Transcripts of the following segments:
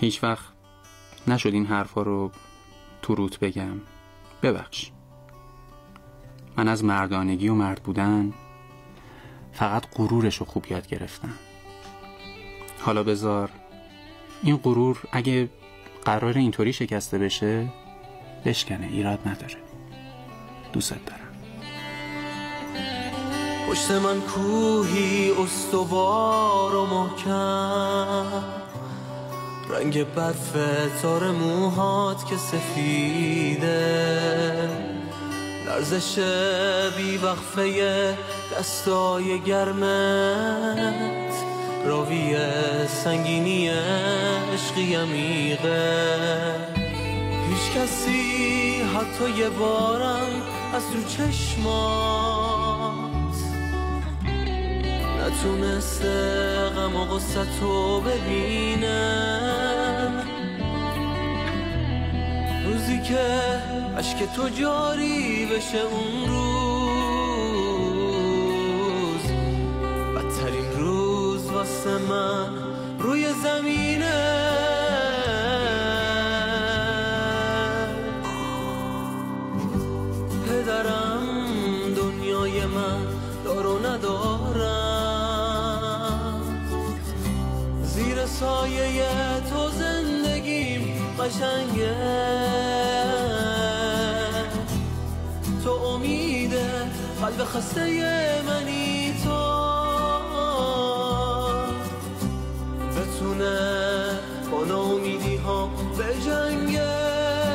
هیچ وقت نشد این حرفا رو تو روت بگم. ببخش. من از مردانگی و مرد بودن فقط غرورش رو خوب یاد گرفتم. حالا بذار این غرور اگه قرار اینطوری شکسته بشه بشکنه، ایراد نداره. دوست دارم. پشت من کوهی استوار و محکم، رنگ برف تار موهات که سفیده، لرزش بی وقفه دستای گرمت، راوی سنگینی عشقی عمیقه. هیچ کسی حتی یه بارم از تو چشمات نتونسته غم و غصتو ببینه. روزی که اشک تو جاری بشه اون روز بدترین روز واسه من روی زمینه. پدرم دنیای من دار و ندارم، زیر سایه تو زندگیم قشنگه. تو امیده قلب خسته منی، تو بتونه با ناامیدی ها بجنگه.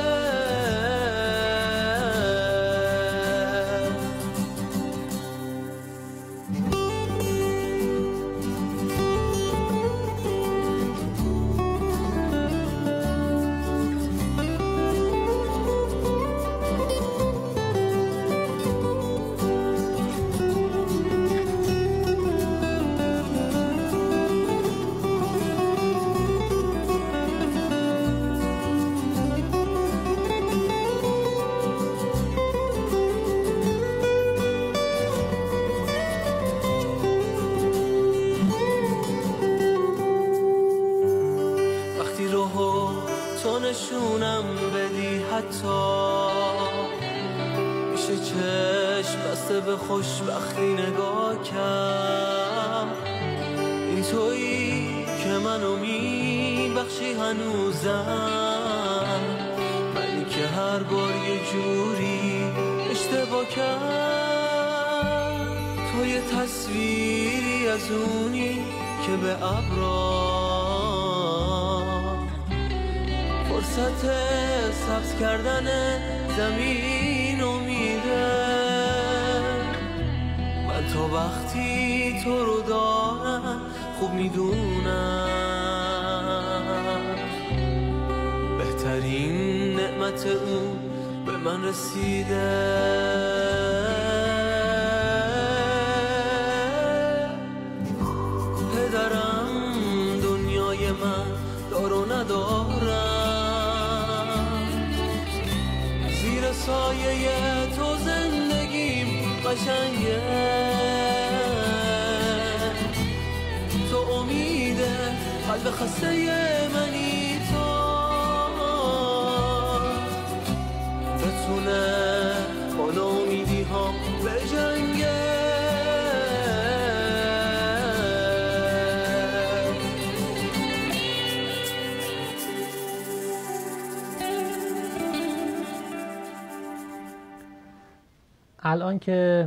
تو نشونم بدی حتی میشه چشم بسته به خوشبختی نگاه کرد. این تویی که منو میبخشی هنوزم، منی که هر بار یه جوری اشتباه کرد. تو یه تصویری از اونی که به ابرا فرصت سبز کردن زمین امیده. من تا وقتی تو رو دارم خوب میدونم بهترین نعمت اون به من رسیده. پدرم دنیای من دار و ندارم، زیر سایه تو زندگیم قشنگه. تو امیده قلب خسته منی، تو بتونه با ناامیدی ها بجنگه. الان که